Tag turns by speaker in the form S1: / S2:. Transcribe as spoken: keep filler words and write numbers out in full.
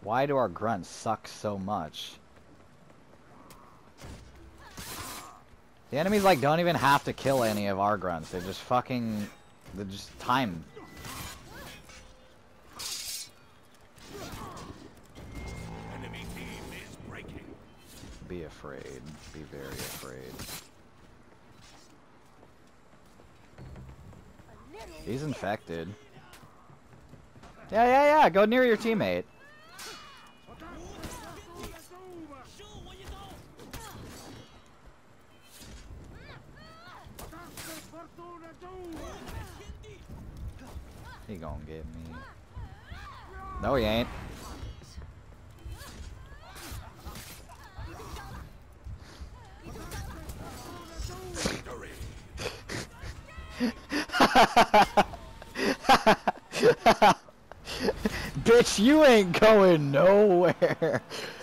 S1: Why do our grunts suck so much? The enemies like don't even have to kill any of our grunts. They just fucking, they just time.
S2: Enemy team is breaking.
S1: Be afraid. Be very afraid. He's infected. Yeah, yeah, yeah. Go near your teammate. He gonna get me. No, he ain't. Bitch, you ain't going nowhere.